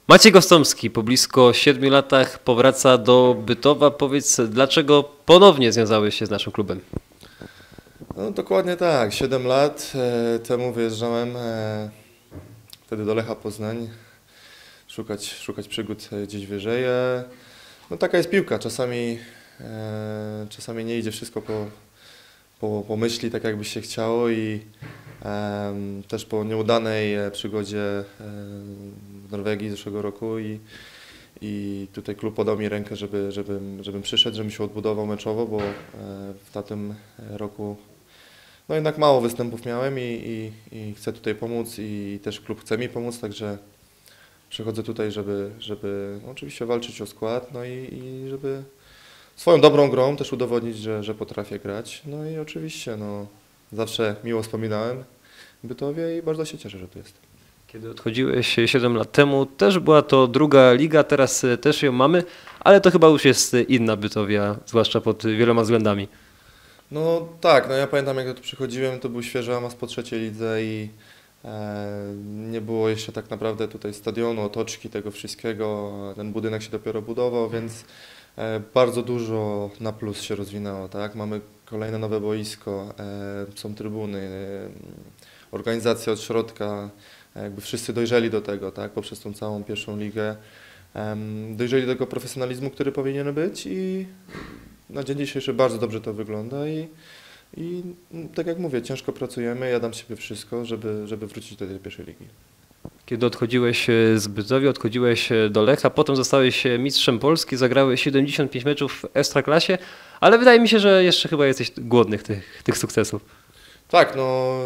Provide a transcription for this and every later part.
Maciej Gostomski po blisko 7 latach powraca do Bytowa. Powiedz, dlaczego ponownie związałeś się z naszym klubem? No dokładnie tak, 7 lat temu wyjeżdżałem wtedy do Lecha Poznań, szukać przygód gdzieś wyżej. No taka jest piłka, czasami nie idzie wszystko po myśli tak jakby się chciało i też po nieudanej przygodzie w Norwegii zeszłego roku i tutaj klub podał mi rękę, żebym przyszedł, żebym się odbudował meczowo, bo w tamtym roku no jednak mało występów miałem i chcę tutaj pomóc i też klub chce mi pomóc, także przychodzę tutaj, żeby oczywiście walczyć o skład, no i żeby swoją dobrą grą też udowodnić, że potrafię grać. No i oczywiście no, zawsze miło wspominałem Bytowie i bardzo się cieszę, że tu jestem. Kiedy odchodziłeś 7 lat temu, też była to druga liga, teraz też ją mamy, ale to chyba już jest inna Bytowia, zwłaszcza pod wieloma względami. No tak, no ja pamiętam jak tu przychodziłem, to był świeży awans po trzeciej lidze i nie było jeszcze tak naprawdę tutaj stadionu, otoczki, tego wszystkiego, ten budynek się dopiero budował, więc bardzo dużo na plus się rozwinęło, tak? Mamy kolejne nowe boisko, są trybuny, organizacja od środka, jakby wszyscy dojrzeli do tego, tak? Poprzez tą całą pierwszą ligę, dojrzeli do tego profesjonalizmu, który powinien być i na dzień dzisiejszy bardzo dobrze to wygląda i tak jak mówię, ciężko pracujemy, ja dam z siebie wszystko, żeby wrócić do tej pierwszej ligi. Kiedy odchodziłeś z Bytowia, odchodziłeś do Lecha, potem zostałeś mistrzem Polski, zagrałeś 75 meczów w Ekstraklasie, ale wydaje mi się, że jeszcze chyba jesteś głodnych tych sukcesów. Tak, no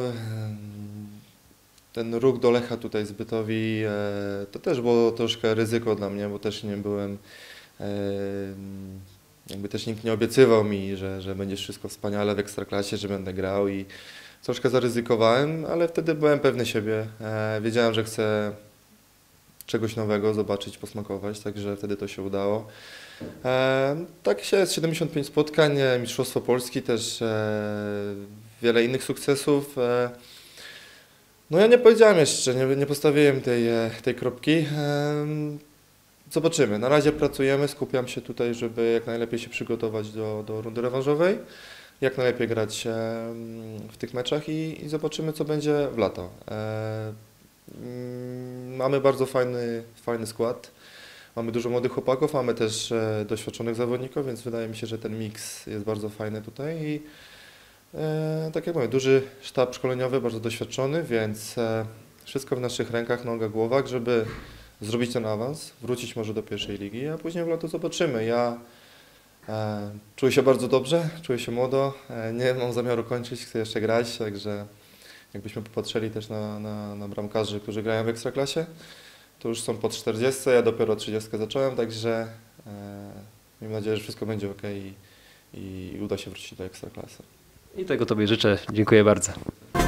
ten ruch do Lecha tutaj z Bytowi to też było troszkę ryzyko dla mnie, bo też nie byłem, jakby też nikt nie obiecywał mi, że będzie wszystko wspaniale w Ekstraklasie, że będę grał i troszkę zaryzykowałem, ale wtedy byłem pewny siebie. Wiedziałem, że chcę czegoś nowego zobaczyć, posmakować, także wtedy to się udało. Tak się jest 75 spotkań, Mistrzostwo Polski, też wiele innych sukcesów. No ja nie powiedziałem jeszcze, nie postawiłem tej kropki. Zobaczymy. Na razie pracujemy, skupiam się tutaj, żeby jak najlepiej się przygotować do rundy rewanżowej, jak najlepiej grać w tych meczach i zobaczymy, co będzie w lato. Mamy bardzo fajny skład, mamy dużo młodych chłopaków, mamy też doświadczonych zawodników, więc wydaje mi się, że ten miks jest bardzo fajny tutaj i tak jak mówię, duży sztab szkoleniowy, bardzo doświadczony, więc wszystko w naszych rękach, nogach, głowach, żeby zrobić ten awans, wrócić może do pierwszej ligi, a później w lato zobaczymy. Ja czuję się bardzo dobrze, czuję się młodo, nie mam zamiaru kończyć, chcę jeszcze grać, także jakbyśmy popatrzyli też na bramkarzy, którzy grają w Ekstraklasie, to już są po 40, ja dopiero 30 zacząłem, także mam nadzieję, że wszystko będzie ok i uda się wrócić do Ekstraklasy. I tego Tobie życzę. Dziękuję bardzo.